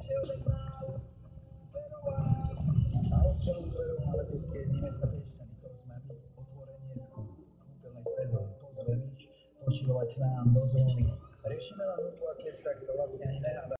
A občanom Dvorová letecké dni mesta Piešťany, to sme my, otvorenie kúpeľnej sezóny. Pozvem ich počívať k nám do zóny. Riešime len hudbu a keď tak sa vlastne ani nehádame.